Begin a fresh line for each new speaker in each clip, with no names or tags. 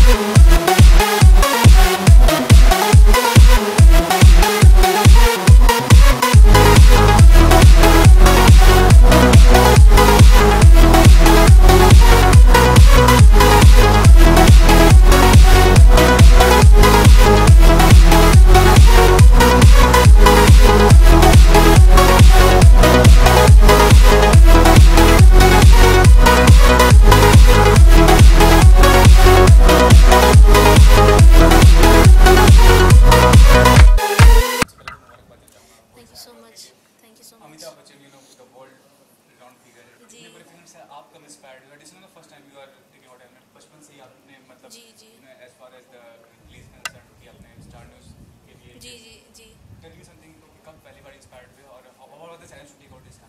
Amitabh Bachchan, the world-renowned figure है। इतने बड़े फिल्म से आप कब इंस्पायर्ड हुए? This is the first time you are taking out helmet. बचपन से ही आपने मतलब as far as the release concern कि आपने स्टार न्यूज़ के लिए
जी
टेल मी समथिंग कि कब पहली बार इंस्पायर्ड हुए और how was the challenge to take out this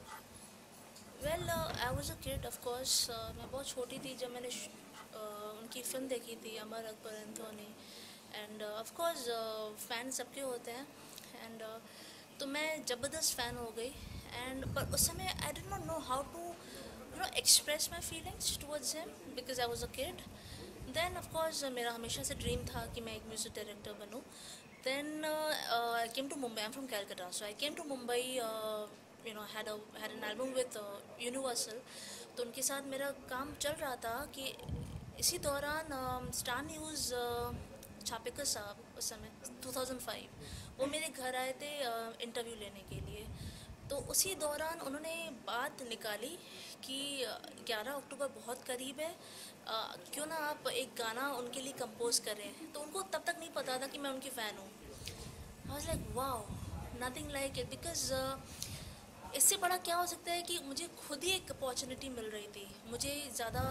well I was a kid of course. मैं बहुत छोटी थी जब मैंने उनकी फिल्म देखी थी Amar Akbar Anthony. And of course fan सबके होते हैं। एंड तो मैं ज़बरदस्त फ़ैन हो गई। एंड पर उस समय I did not know how to express my feelings towards him because I was a kid. Then of course मेरा हमेशा से ड्रीम था कि मैं एक म्यूज़िक डायरेक्टर बनूँ। Then I came to Mumbai. I am from Calcutta, so I came to Mumbai. had an album with Universal. तो उनके साथ मेरा काम चल रहा था कि इसी दौरान स्टार न्यूज़ छापेकर साहब उस समय 2005 वो मेरे घर आए थे इंटरव्यू लेने के लिए। तो उसी दौरान उन्होंने बात निकाली कि 11 अक्टूबर बहुत करीब है, क्यों ना आप एक गाना उनके लिए कंपोज करें। तो उनको तब तक नहीं पता था कि मैं उनकी फ़ैन हूँ। I was like wow, nothing like it. Because इससे बड़ा क्या हो सकता है कि मुझे खुद ही एक अपॉर्चुनिटी मिल रही थी। मुझे ज़्यादा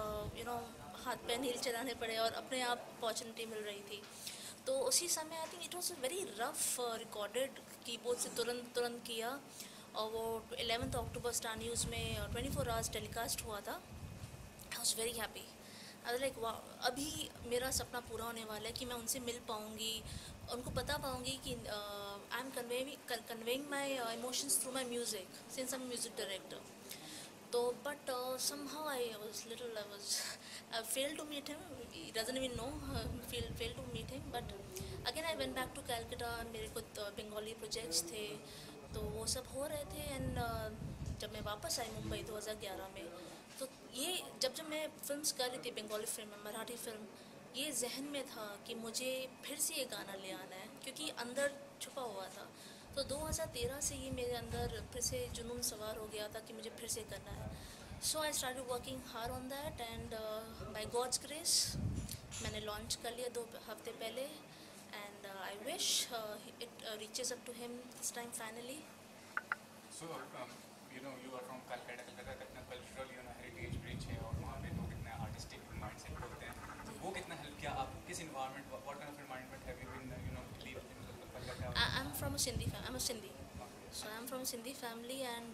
हाथ पैर नहीं चलाने पड़े और अपने आप अपॉर्चुनिटी मिल रही थी। तो उसी समय I think it was very rough recorded keyboard से तुरंत किया। और वो 11 अक्टूबर स्टार न्यूज़ में 24 आवर्स टेलीकास्ट हुआ था। I was very happy. I was like वाह, अभी मेरा सपना पूरा होने वाला है कि मैं उनसे मिल पाऊँगी, उनको बता पाऊँगी कि I am conveying my emotions through my music since I am music director. तो but somehow I failed to meet him. He doesn't even know. Failed to meet him. But again I went back to Calcutta. मेरे कुछ Bengali projects थे तो वो सब हो रहे थे। एंड जब मैं वापस आई मुंबई 2011 में, तो ये जब मैं फिल्म्स कर रही थी, बंगाली फिल्म, मराठी फिल्म, ये जहन में था कि मुझे फिर से ये गाना ले आना है क्योंकि अंदर छुपा हुआ था। तो 2013 से ये मेरे अंदर फिर से जुनून सवार हो गया था कि मुझे फिर से करना है। So I started working hard on that and by God's grace मैंने लॉन्च कर लिया 2 हफ्ते पहले। And I wish it reaches up to him this time finally.
So you are from Calcutta कितना कल्चरल हेरिटेज रिच है और वहाँ पे लोग कितने आर्टिस्टिक माइंडसेट होते हैं। तो वो कितना हेल्प किया आपको? किस environment, what kind of environment have you been live in Calcutta?
I'm from a Sindhi family. I'm a Sindhi. So I'm from a Sindhi family and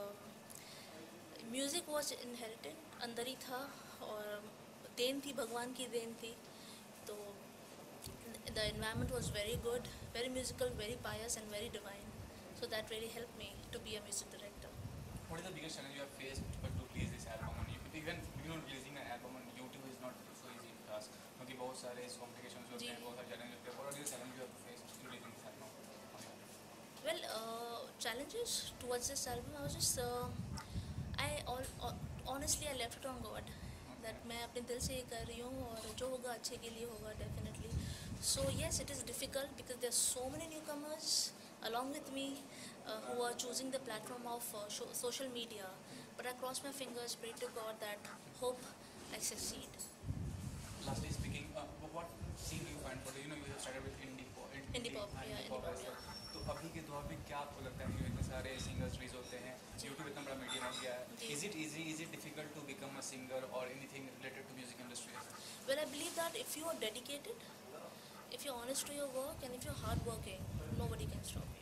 music was inherited, अंदर ही था और देन थी, भगवान की then थी। तो the environment was very good, very musical, very pious and very divine. So that really helped me to be a music director.
What is the biggest challenge you have faced to release this album on YouTube? Even releasing an album on YouTube is not so easy task क्योंकि बहुत सारे complications होते हैं, बहुत सारे challenges होते हैं। What are the challenges you have faced to releasing this album?
Well, challenges towards this album, I was just honestly I left it on God that मैं अपने दिल से ये कर रही हूँ और जो होगा अच्छे के लिए होगा definitely. So yes, it is difficult because there are so many newcomers along with me who are choosing the platform of social media. But I cross my fingers, pray to God that hope I succeed.
Lastly speaking, what scene you find for you have started with indie pop,
yeah.
तो अभी के दौर में क्या आपको लगता है कि इतने सारे सिंगर्स रिलीज होते हैं, YouTube इतना बड़ा मीडियम हो गया है, is it easy, is it difficult to become a singer or anything related to music industry?
Well, I believe that if you are dedicated, if you're honest to your work and if you're hardworking, nobody can stop.